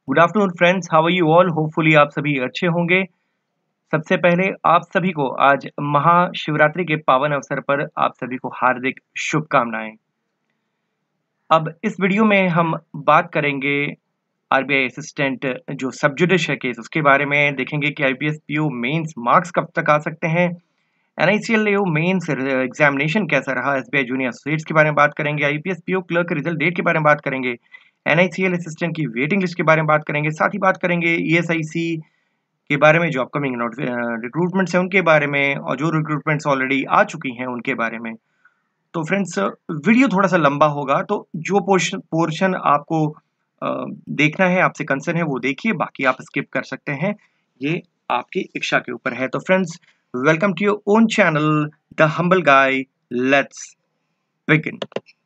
Good afternoon friends, how are you all? Hopefully आप सभी अच्छे होंगे। सबसे पहले आप सभी को आज महाशिवरात्रि के पावन अवसर पर आप सभी को हार्दिक शुभकामनाएं। अब इस वीडियो में हम बात करेंगे आरबीआई असिस्टेंट जो सब जुडिश है केस, उसके बारे में देखेंगे कि आईपीएस पीओ मेंस मार्क्स कब तक आ सकते हैं। एनआईसीएलएओ मेंस एग्जामिनेशन कैसा रहा, एसबीआई जूनियर एसोसिएट्स के बारे में बात करेंगे, IPS PO clerk result date के बारे में बात करेंगे, एनआईसीएल असिस्टेंट की वेटिंग लिस्ट के बारे में बात करेंगे, साथ ही बात करेंगे ईएसआईसी के बारे में, जो अपकमिंग रिक्रूटमेंट्स हैं उनके बारे में, और जो रिक्रूटमेंट्स ऑलरेडी आ चुकी हैं उनके बारे में। तो फ्रेंड्स, वीडियो थोड़ा सा लंबा होगा, तो जो पोर्शन आपको देखना है, आपसे कंसर्न है, वो देखिए, बाकी आप स्किप कर सकते हैं, ये आपकी इच्छा के ऊपर है। तो friends, welcome to your own channel the humble guy. Let's begin.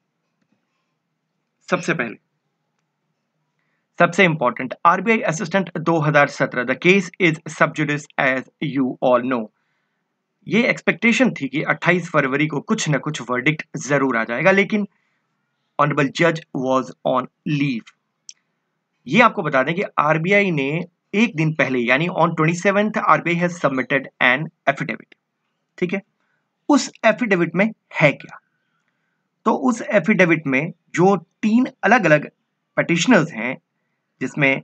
सबसे important, RBI assistant 2017, the case is sub judice as you all know. ये एक्सपेक्टेशन थी कि 28 फरवरी को कुछ न कुछ वर्डिक्ट जरूर आ जाएगा, लेकिन ऑनरेबल जज वाज ऑन लीव। ये आपको बता दें कि आरबीआई ने एक दिन पहले यानी on 27th RBI has submitted an affidavit. ठीक है, उस एफिडेविट में है क्या? तो उस एफिडेविट में जो 3 अलग अलग पिटिशनर्स हैं, जिसमें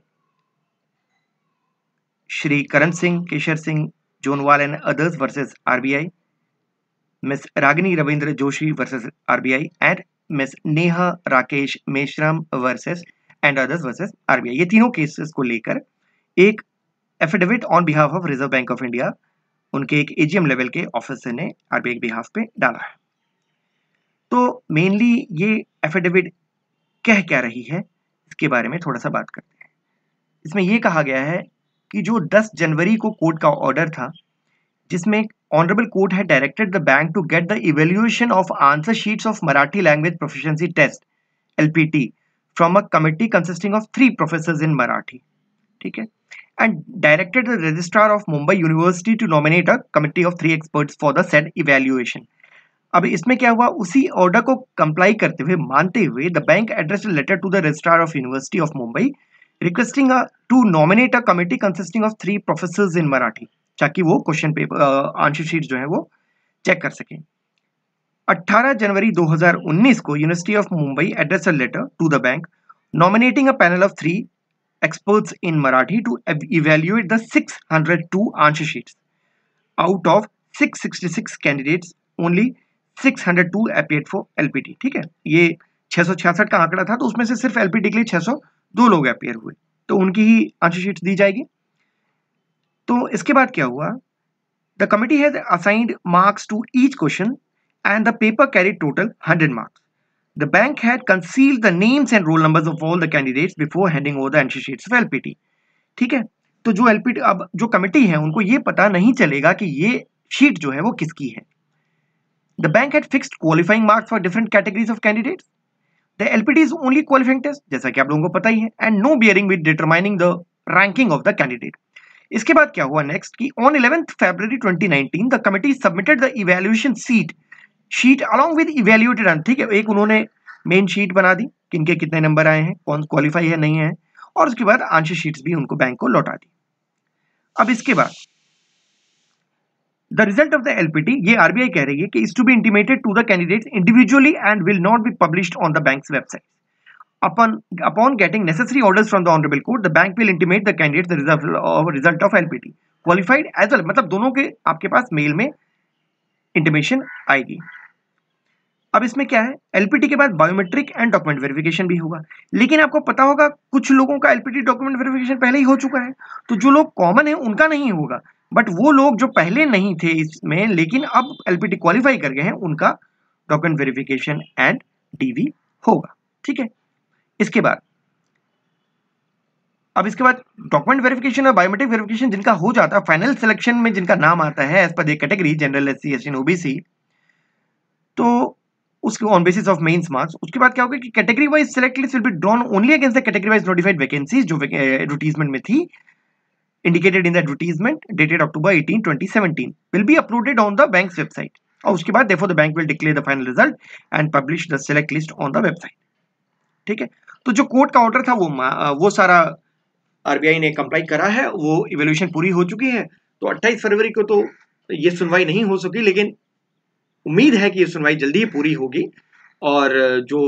Shri Karan Singh, Keshar Singh, Jonwal and others versus RBI, miss Ragini Ravindra Joshi versus RBI and miss Neha Rakesh Meshram versus and others versus RBI, ये तीनों केसेस को लेकर एक affidavit on behalf of Reserve Bank of India, उनके एक एजीएम लेवल के ऑफिसर ने आरबीआई के बिहाफ पे डाला है। तो मेनली ये एफिडेविट कह क्या रही है, इसके बारे में थोड़ा सा बात करते हैं। इसमें यह कहा गया है कि जो 10 जनवरी को कोर्ट का ऑर्डर था, जिसमें ऑनरेबल कोर्ट है directed the bank to get the evaluation of answer sheets of Marathi language proficiency test LPT from a committee consisting of 3 professors in Marathi. ठीक है, and directed the registrar of Mumbai university to nominate a committee of 3 experts for the said evaluation. अब इसमें क्या हुआ, उसी order को comply करते हुए, मानते हुए, the bank addressed letter to the registrar of university of Mumbai requesting to nominate a committee consisting of 3 professors in Marathi, ताकि वो क्वेश्चन पेपर आंसर शीट जो है वो चेक कर सकें। 18 जनवरी 2019 को university of Mumbai address a letter to the bank nominating a panel of 3 experts in Marathi to evaluate the 602 answer sheets. Out of 666 candidates, only 602 appeared for LPT. ठीक है, ये 666 का आंकड़ा था, तो उसमें से सिर्फ LPT के लिए 602 लोग अपियर हुए, तो उनकी ही आंसर शीट्स दी जाएगी। तो इसके बाद क्या हुआ, the committee has assigned marks to each question and the paper carried total 100 marks. The bank had concealed the names and roll numbers of all the candidates before handing over the answer sheets of LPT. ठीक है, तो जो LPT, अब जो committee है उनको ये पता नहीं चलेगा कि ये शीट जो है वो किसकी है। The bank had fixed qualifying marks for different categories of candidates. The LPT is only qualifying test, जैसा कि आप लोगों को पता ही है, and no bearing with determining the ranking of the candidate. इसके बाद क्या हुआ नेक्स्ट कि on 11th February 2019 the committee submitted the evaluation sheet along with evaluated. ठीक है, एक उन्होंने मेन शीट बना दी, किनके कितने नंबर आए हैं, कौन क्वालिफाई है नहीं है, और उसके बाद आंसर शीट्स भी उनको बैंक को लौटा दी। अब इसके बाद the result of the LPT, ये आरबीआई कह रही है कि is to be intimated to the candidates individually and will not be published on the bank's website. Upon getting necessary orders from the honorable court, the bank will intimate the candidates the result of LPT qualified as well। मतलब दोनों के आपके पास mail में intimation आएगी। अब इसमें क्या है, एलपीटी के बाद बायोमेट्रिक एंड डॉक्यूमेंट वेरिफिकेशन भी होगा, लेकिन आपको पता होगा कुछ लोगों का एलपीटी डॉक्यूमेंट वेरिफिकेशन पहले ही हो चुका है, तो जो लोग कॉमन है उनका नहीं होगा, बट वो लोग जो पहले नहीं थे इसमें लेकिन अब एलपीटी क्वालिफाई कर गए हैं, उनका डॉक्यूमेंट वेरिफिकेशन एंड डीवी होगा। ठीक है, इसके बाद डॉक्यूमेंट वेरिफिकेशन और बायोमेट्रिक वेरिफिकेशन जिनका हो जाता है, फाइनल सिलेक्शन में जिनका नाम आता है as per the category general, SC, ST, OBC, तो उसके on basis of mains marks, उसके बाद क्या होगा कि category wise select list will be drawn only against the category wise notified vacancies जो एडवर्टाइजमेंट में थी, indicated in the advertisement dated October 18, 2017, will be uploaded on the bank's website, और उसके बाद therefore the bank will declare the final result and publish the select list on the website. ठीक है, तो जो कोर्ट का ऑर्डर था वो सारा आरबीआई ने कंप्लाई करा है, वो इवैल्यूएशन पूरी हो चुकी है। तो 28 फरवरी को तो ये सुनवाई नहीं हो सकी, लेकिन उम्मीद है कि ये सुनवाई जल्दी ही पूरी होगी और जो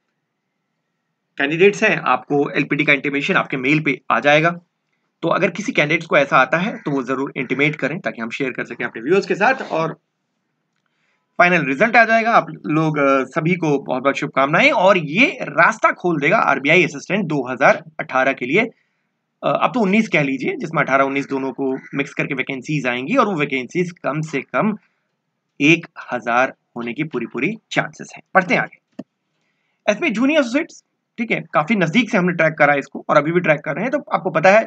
कैंडिडेट्स हैं आपको एलपीटी का इंटीमेशन आपके मेल पे आ जाएगा। तो अगर किसी कैंडिडेट्स को ऐसा आता है तो वो जरूर इंटीमेट करें ताकि हम शेयर कर सकें अपने व्यूअर्स के साथ, और फाइनल रिजल्ट आ जाएगा। आप लोग सभी को बहुत बहुत शुभकामनाएं, और ये रास्ता खोल देगा आरबीआई असिस्टेंट 2018 के लिए। अब तो 19 कह लीजिए, जिसमें 18-19 दोनों को मिक्स करके वैकेंसीज आएंगी, और वो वैकेंसीज कम से कम 1000 होने की पूरी पूरी चांसेस हैं। पढ़ते हैं आगे। एसबीआई जूनियर एसोसिएट्स, ठीक है, काफी नजदीक से हमने ट्रैक करा इसको और अभी भी ट्रैक कर रहे हैं। तो आपको पता है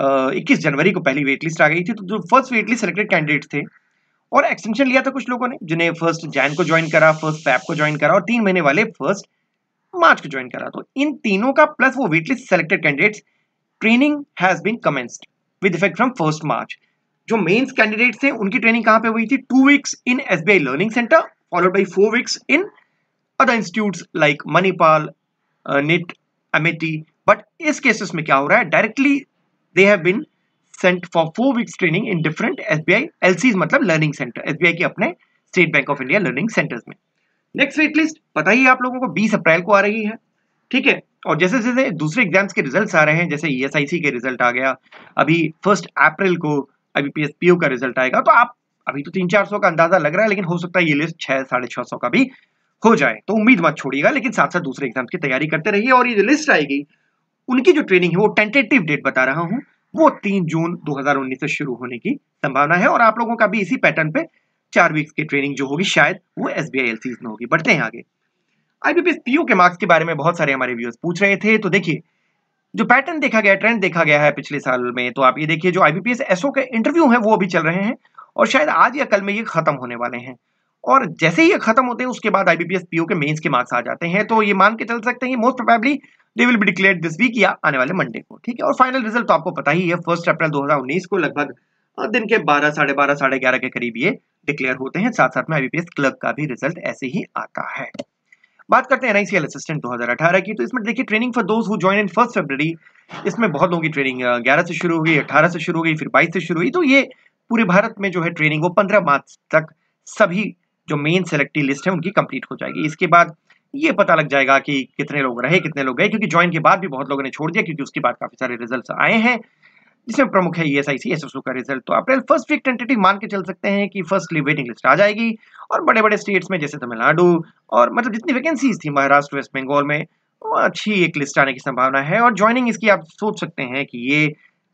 21 जनवरी को पहली वेट लिस्ट आ गई थी। तो जो first wait list selected candidates थे, और एक्सटेंशन लिया था कुछ लोगों ने, जिन्हें 1 जैन को ज्वाइन करा, 1 फेब को ज्वाइन करा, और 3 महीने वाले 1 मार्च को ज्वाइन करा। तो इन तीनों का प्लस वो wait list selected candidates, training has been commenced with effect from 1 March. जो मेंस कैंडिडेट्स थे उनकी ट्रेनिंग कहां पे हुई थी? 2 weeks in SBI learning centre followed by 4 weeks in other institutes like Manipal, NIT, Amity. But इस cases में क्या हो रहा है? Directly they have been sent for 4 weeks training in different SBI LCs, मतलब लर्निंग सेंटर, एसबीआई के अपने State Bank of India learning centres में। नेक्स्ट वेट लिस्ट पता ही आप लोगों को 20 अप्रैल को आ रही है, ठीक है। और जैसे जैसे दूसरे एग्जाम्स के रिजल्ट्स आ रहे हैं, जैसे ईएसआईसी के रिजल्ट आ गया, अभी 1 अप्रैल को आईबीपीएस पीओ का रिजल्ट आएगा। तो आप अभी तो 300-400 का अंदाजा लग रहा है, लेकिन हो सकता है ये लिस्ट 600-650 का भी हो जाए। तो उम्मीद मत छोड़िएगा, लेकिन साथ साथ दूसरे एग्जाम्स की तैयारी करते रहिए। और ये जो लिस्ट आएगी उनकी जो ट्रेनिंग है, वो टेंटेटिव डेट बता रहा हूं, वो 3 जून 2019 से शुरू होने की संभावना है। और आप लोगों का भी इसी पैटर्न पे 4 वीक्स की ट्रेनिंग जो होगी शायद वो एसबीआई एलसीज में होगी। बढ़ते हैं आगे। आईबीपीएस पीओ के मार्क्स के बारे में बहुत सारे हमारे व्यूअर्स पूछ रहे थे। तो देखिए, जो पैटर्न देखा गया, ट्रेंड देखा गया है पिछले साल में, तो आप ये देखिए, जो आईबीपीएस एसओ के इंटरव्यू हैं वो अभी चल रहे हैं, और शायद आज या कल में ये खत्म होने वाले हैं। और जैसे ही ये खत्म होते हैं उसके बाद आईबीपीएस पीओ के मेंस के मार्क्स आ जाते हैं। तो ये मान के चल सकते हैं most probably they will be declared this week या आने वाले मंडे को, ठीक है। और फाइनल रिजल्ट तो आपको पता ही है, 1 अप्रैल 2019 को लगभग दिन के 12, साढ़े 12, साढ़े 11 के करीब ये डिक्लेयर होते हैं। साथ साथ में आईबीपीएस क्लर्क का भी रिजल्ट ऐसे ही आता है। बात करते हैं एनआईसीएल असिस्टेंट 2018 की। तो इसमें देखिए, training for those who join in 1 February, इसमें बहुत लोगों की ट्रेनिंग 11 से शुरू हुई, 18 से शुरू हुई, फिर 22 से शुरू हुई। तो ये पूरे भारत में जो है ट्रेनिंग वो 15 मार्च तक सभी जो मेन सेलेक्टिव लिस्ट है उनकी कंप्लीट हो जाएगी। इसके बाद ये पता लग जाएगा कि कितने लोग रहे, कितने लोग गए, क्योंकि ज्वाइन के बाद भी बहुत लोगों ने छोड़ दिया, क्योंकि उसके बाद काफी सारे रिजल्ट्स आए हैं, जिसमें प्रमुख है ईएसआईसी एसएसओ का रिजल्ट। तो अप्रैल 1 वीक टेंटेटिव मान के चल सकते हैं कि फर्स्टली वेटिंग लिस्ट आ जाएगी। और बड़े बड़े स्टेट्स में जैसे तमिलनाडु, और मतलब जितनी वैकेंसीज थी महाराष्ट्र, वेस्ट बंगाल में, वो अच्छी एक लिस्ट आने की संभावना है। और ज्वाइनिंग इसकी आप सोच सकते हैं कि ये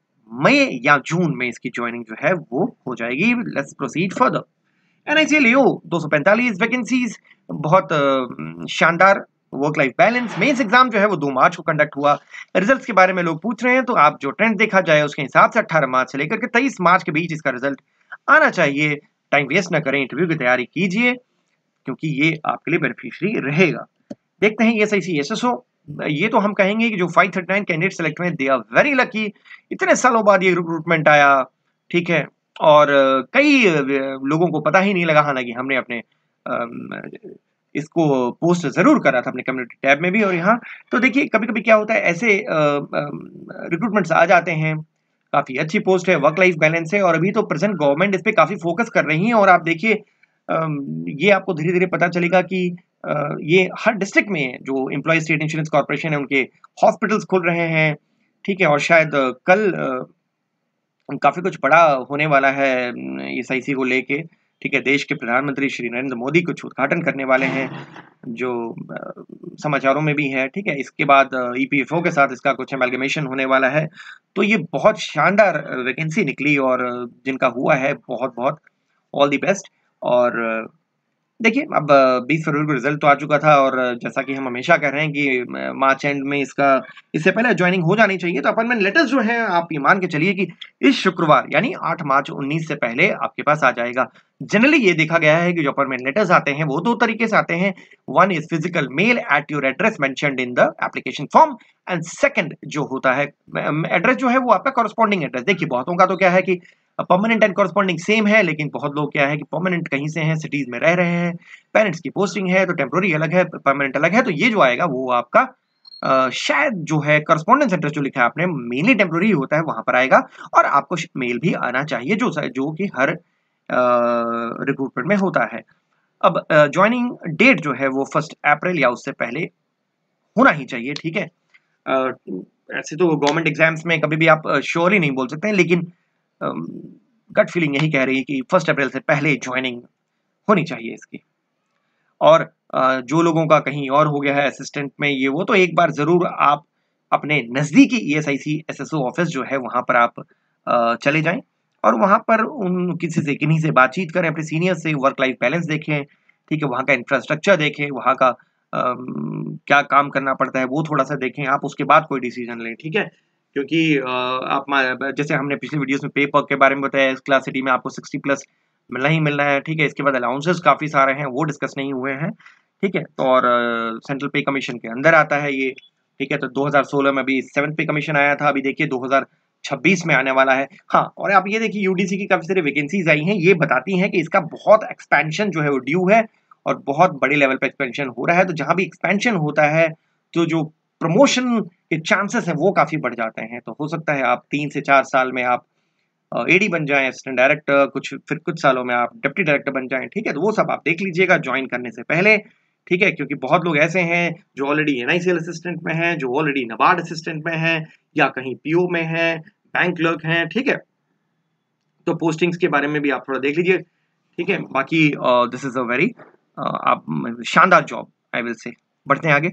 मई या जून में इसकी ज्वाइनिंग जो है वो हो जाएगी। Let's proceed further. NICL AO 245 vacancies, बहुत शानदार work life balance. Mains exam जो है वो 2 मार्च को कंडक्ट हुआ। रिजल्ट्स के बारे में लोग पूछ रहे हैं, तो आप जो ट्रेंड देखा जाए उसके हिसाब से 18 मार्च से लेकर के 23 मार्च के बीच इसका रिजल्ट आना चाहिए। टाइम वेस्ट ना करें, इंटरव्यू की तैयारी कीजिए, क्योंकि ये आपके लिए बेनिफिशियरी रहेगा। देखते हैं ईएसआईसी एसएसओ। ये तो हम कहेंगे कि जो 539 कैंडिडेट सेलेक्ट हुए, दे आर वेरी लकी। इतने सालों बाद ये रिक्रूटमेंट आया, ठीक है। और कई लोगों को पता ही नहीं लगा, हालांकि हमने अपने इसको पोस्ट जरूर करा था अपने कम्युनिटी टैब में भी और यहाँ। तो देखिए, कभी कभी क्या होता है, ऐसे रिक्रूटमेंट्स आ जाते हैं, काफी अच्छी पोस्ट है, वर्क लाइफ बैलेंस है, और अभी तो प्रेजेंट गवर्नमेंट इस पे काफी फोकस कर रही है। और आप देखिए, ये आपको धीरे धीरे पता चलेगा कि ये हर डिस्ट्रिक्ट में जो एम्प्लॉय स्टेट इंश्योरेंस कॉर्पोरेशन है उनके हॉस्पिटल्स खुल रहे हैं, ठीक है। और शायद कल काफी कुछ बड़ा होने वाला है ईएसआईसी को लेके, ठीक है। देश के प्रधानमंत्री श्री नरेंद्र मोदी कुछ उद्घाटन करने वाले हैं, जो समाचारों में भी है, ठीक है। इसके बाद ईपीएफओ के साथ इसका कुछ एमलगमेशन होने वाला है। तो ये बहुत शानदार वैकेंसी निकली, और जिनका हुआ है बहुत बहुत ऑल द बेस्ट। और देखिए, अब 20 फरवरी को रिजल्ट तो आ चुका था, और जैसा कि हम हमेशा कह रहे हैं कि मार्च एंड में इससे पहले ज्वाइनिंग हो जानी चाहिए। तो अपॉइंटमेंट लेटर्स जो हैं, आप ये मान के चलिए कि इस शुक्रवार यानी 8 मार्च 19 से पहले आपके पास आ जाएगा। जनरली ये देखा गया है कि जो अपॉइंटमेंट लेटर्स आते हैं वो 2 तरीके से आते हैं। One is physical mail at your address mentioned in the application form, and second जो होता है एड्रेस जो है वो आपका कॉरेस्पॉन्डिंग एड्रेस। देखिए, बहुतों का तो क्या है कि परमानेंट एंड कॉरेस्पॉन्डिंग सेम है, लेकिन बहुत लोग क्या है कि परमानेंट कहीं से हैं, सिटीज में रह रहे हैं, पेरेंट्स की पोस्टिंग है, तो टेम्पोररी अलग है, परमानेंट अलग है। तो ये जो आएगा वो आपका शायद जो है करस्पॉन्डेंस एड्रेस जो लिखा है आपने मेनली टेम्पररी होता है, वहां पर आएगा। और आपको मेल भी आना चाहिए जो कि हर रिक्रूटमेंट में होता है। अब ज्वाइनिंग डेट जो है वो 1 अप्रैल या उससे पहले होना ही चाहिए, ठीक है। ऐसे तो गवर्नमेंट एग्जाम्स में कभी भी आप श्योर ही नहीं बोल सकते हैं, लेकिन गट फीलिंग यही कह रही है कि 1 अप्रैल से पहले ज्वाइनिंग होनी चाहिए इसकी। और जो लोगों का कहीं और हो गया है असिस्टेंट में ये वो, तो एक बार जरूर आप अपने नजदीकी ESIC SSO ऑफिस जो है वहां पर आप चले जाएं और वहां पर उन किन्हीं से बातचीत करें, अपने सीनियर से वर्क लाइफ बैलेंस देखें, ठीक है, वहां का इंफ्रास्ट्रक्चर देखें, वहां का क्या काम करना पड़ता है वो थोड़ा सा देखें, आप उसके बाद कोई डिसीजन लें, ठीक है। क्योंकि जैसे हमने पिछले वीडियोस में पे पर्क के बारे में बताया, इस क्लास सिटी में आपको 60+ मिलना ही मिलना है, ठीक है। इसके बाद अलाउंसेस काफी सारे हैं, वो डिस्कस नहीं हुए हैं, ठीक है। तो और सेंट्रल पे कमीशन के अंदर आता है ये, ठीक है। तो 2016 में अभी 7th पे कमीशन आया था, अभी देखिए 2026 में आने वाला है। हाँ, और आप ये देखिए UDC की काफी सारी वैकेंसीज आई हैं, ये बताती हैं कि इसका बहुत एक्सपेंशन जो है वो ड्यू है और बहुत बड़े लेवल पे एक्सपेंशन हो रहा है। तो जहां भी एक्सपेंशन होता है तो जो प्रमोशन के चांसेस हैं वो काफी बढ़ जाते हैं। तो हो सकता है आप 3 से 4 साल में आप AD बन जाएं, असिस्टेंट डायरेक्टर, फिर कुछ सालों में आप डिप्टी डायरेक्टर बन जाएं, ठीक है। तो वो सब आप देख लीजिएगा ज्वाइन करने से पहले, ठीक है। क्योंकि बहुत लोग ऐसे हैं जो ऑलरेडी NICL असिस्टेंट में हैं, जो ऑलरेडी NABARD असिस्टेंट में हैं, या कहीं PO में हैं, बैंक क्लर्क हैं, ठीक है। तो पोस्टिंग्स के बारे में भी आप थोड़ा देख लीजिए, ठीक है। बाकी दिस इज अ वेरी शानदार जॉब, आई विल से। बढ़ते हैं आगे।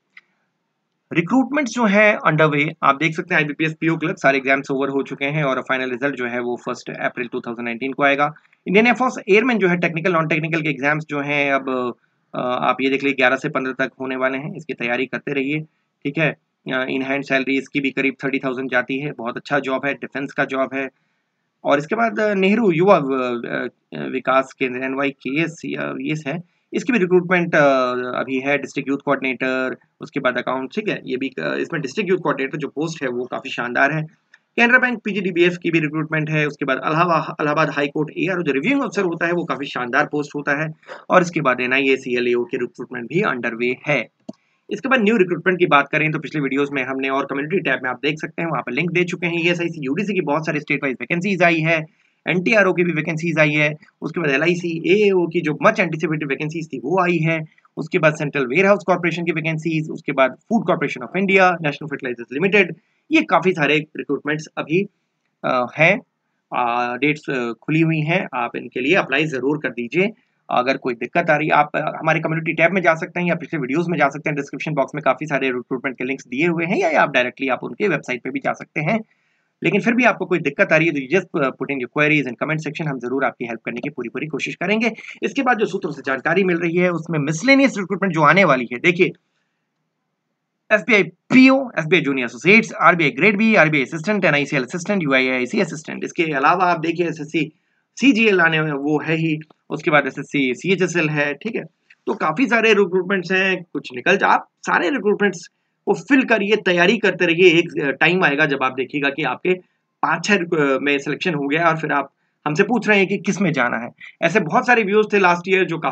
रिक्रूटमेंट जो है अंडरवे, आप देख सकते हैं IBPS PO क्लर्क सारे एग्जाम्स ओवर हो चुके हैं और फाइनल रिजल्ट जो है वो 1 अप्रैल 2019 को आएगा। इंडियन एयरफोर्स एयरमैन जो है टेक्निकल नॉन टेक्निकल के एग्जाम्स जो हैं अब आप ये देख लीजिए 11 से 15 तक होने वाले हैं, इसकी तैयारी करते रहिए, ठीक है। इन हैंड सैलरी इसकी भी करीब 30,000 जाती है, बहुत अच्छा जॉब है, डिफेंस का जॉब है। और इसके बाद नेहरू युवा विकास केंद्र NYKS ये है, इसकी भी रिक्रूटमेंट अभी है, डिस्ट्रिक्ट यूथ कोऑर्डिनेटर, उसके बाद अकाउंट, ठीक है। ये भी इसमें डिस्ट्रिक्ट यूथ कोऑर्डिनेटर जो पोस्ट है वो काफी शानदार है। कैनरा बैंक PGDBF की भी रिक्रूटमेंट है। उसके बाद इलाहाबाद हाई कोर्ट AR जो रिव्यूइंग अफसर होता है वो काफी शानदार पोस्ट होता है। और इसके बाद NIACLAO की रिक्रूटमेंट भी अंडरवे है। इसके बाद न्यू रिक्रूटमेंट की बात करें तो पिछले वीडियोस में हमने और कम्युनिटी टैब में आप देख सकते हैं, वहां पर लिंक दे चुके हैं। ESIC UDC की बहुत सारे स्टेट वाइज वैकेंसीज आई है, NTRO की भी वैकेंसीज आई है। उसके बाद LIC AAO की जो मच एंटिसिपेटेड वैकेंसीज थी वो आई है। उसके बाद सेंट्रल वेयर हाउस कॉर्पोरेशन की वैकेंसीज, उसके बाद food corporation of India, national fertilizers limited, ये काफी सारे रिक्रूटमेंट्स अभी हैं, डेट्स खुली हुई हैं, आप इनके लिए अप्लाई जरूर कर दीजिए। अगर कोई दिक्कत आ रही है आप हमारे कम्युनिटी टैब में जा सकते हैं या पिछले वीडियोस में जा सकते हैं, डिस्क्रिप्शन बॉक्स में काफी सारे रिक्रूटमेंट के लिंक्स दिए हुए हैं, या आप डायरेक्टली आप उनके वेबसाइट पे भी जा सकते हैं। लेकिन फिर भी आपको कोई दिक्कत आ रही है तो just put in your queries in comment section, हम जरूर आपकी हेल्प करने की पूरी कोशिश करेंगे। इसके बाद जो सूत्रों से जानकारी मिल रही है उसमें मिसलेनियस रिक्रूटमेंट जो आने वाली है, देखिए SBI PO, SBI junior associates, RBI grade B, RBI assistant, NICL assistant, UIIC assistant. इसके अलावा आप देखिए SSC CGL आने में वो है ही, उसके बाद SSC CHSL है, ठीक है। तो काफी सारे रिक्रूटमेंट्स हैं, कुछ निकल जा, आप सारे रिक्रूटमेंट्स को फिल करिए, तैयारी करते रहिए। एक टाइम आएगा जब आप देखिएगा कि आपके 5-6 में सिलेक्शन हो गया और फिर आप हमसे पूछ रहे हैं कि किस में जाना है। ऐसे बहुत सारे व्यूज थे लास्ट ईयर जो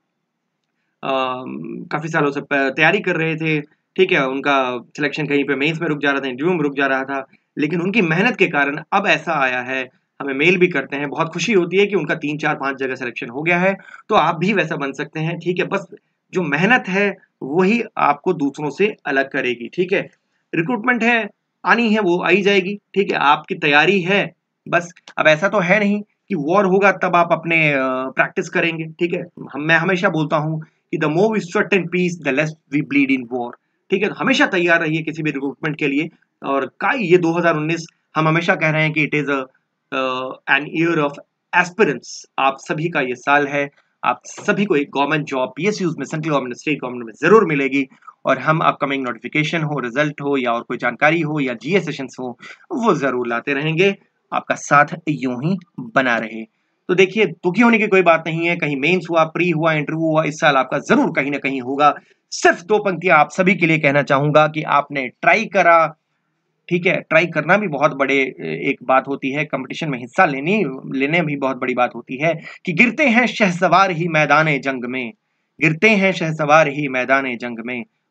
काफी सालों से तैयारी कर रहे थे, ठीक है। उनका सिलेक्शन कहीं पे मेंस में रुक जा रहा था, इंटरव्यू में रुक जा रहा था, लेकिन उनकी मेहनत के कारण अब ऐसा आया है, हमें मेल भी करते हैं, बहुत खुशी होती है कि उनका 3-4-5 जगह सिलेक्शन हो गया है। तो आप भी वैसा बन सकते हैं, ठीक है। बस जो मेहनत है वही आपको दूसरों से अलग करेगी, ठीक है। रिक्रूटमेंट है, आनी है, वो आई जाएगी, ठीक है। आपकी तैयारी है बस। अब ऐसा तो है नहीं कि वॉर होगा तब आप अपने प्रैक्टिस करेंगे, ठीक है। मैं हमेशा बोलता हूँ कि the more we sweat in peace the less we bleed in war, ठीक है। हमेशा तैयार रहिए किसी भी रिक्रूटमेंट के लिए। और ये 2019 हम हमेशा कह रहे हैं कि it is an year of aspirants. आप सभी का ये साल है, आप सभी को एक गवर्नमेंट जॉब PSUs में, सेंट्रल गवर्नमेंट, स्टेट गवर्नमेंट में जरूर मिलेगी। और हम अपकमिंग नोटिफिकेशन हो, रिजल्ट हो, या और कोई जानकारी हो, या GS सेशंस हो, वो जरूर लाते रहेंगे। आपका साथ यूं ही बना रहे। तो देखिए, दुखी होने की कोई बात नहीं है। कहीं मेंस हुआ, प्री हुआ, इंटरव्यू हुआ, इस साल आपका जरूर कहीं ना कहीं होगा। सिर्फ 2 पंक्तियां आप सभी के लिए कहना चाहूंगा कि आपने ट्राई करा, ठीक है। ट्राई करना भी बहुत बड़े एक बात होती है, कंपटीशन में हिस्सा लेने भी बहुत बड़ी बात होती है। कि गिरते हैं शहसवार ही मैदान जंग में, गिरते हैं शहसवार ही मैदान जंग में,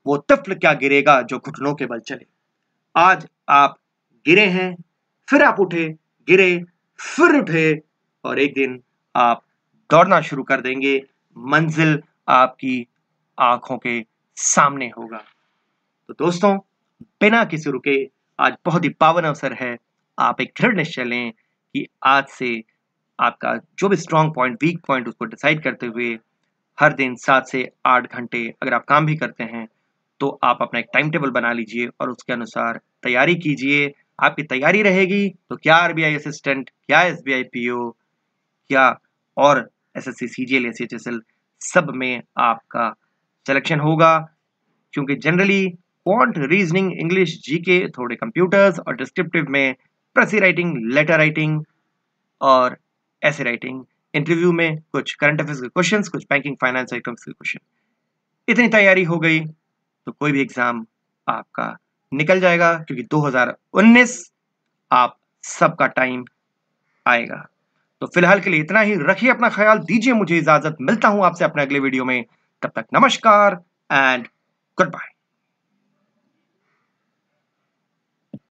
वो तिफल क्या गिरेगा जो घुटनों के बल चले। आज आप गिरे हैं, फिर आप उठे, गिरे, फिर उठे, और एक दिन आप दौड़ना शुरू कर देंगे। मंजिल आपकी आंखों के सामने होगा। तो दोस्तों, बिना किसी रुके आज बहुत ही पावन अवसर है। आप एक दृढ़ निश्चय लें कि आज से आपका जो भी स्ट्रॉन्ग पॉइंट, वीक पॉइंट, उसको डिसाइड करते हुए हर दिन 7 से 8 घंटे अगर आप काम भी करते हैं तो आप अपना एक टाइम टेबल बना लीजिए और उसके अनुसार तैयारी कीजिए। आपकी तैयारी रहेगी तो क्या आरबीआई असिस्टेंट, क्या एसबीआई पीओ, क्या और एसएससी, सीजीएल, एसएचएसएल, सब में आपका सिलेक्शन होगा। क्योंकि generally quant, reasoning, English, GK, थोड़े कंप्यूटर्स और डिस्क्रिप्टिव में प्रेसी राइटिंग, लेटर राइटिंग और ऐसे राइटिंग, इंटरव्यू में कुछ करंट अफेयर्स के क्वेश्चंस, कुछ बैंकिंग फाइनेंस आइटम्स के क्वेश्चन। इतनी तैयारी हो गई तो कोई भी एग्जाम आपका निकल जाएगा, क्योंकि 2019 आप सबका टाइम आएगा। तो फिलहाल के लिए इतना ही। रखिए अपना ख्याल, दीजिए मुझे इजाजत। मिलता हूं आपसे अपने अगले वीडियो में। तब तक नमस्कार एंड गुड बाय।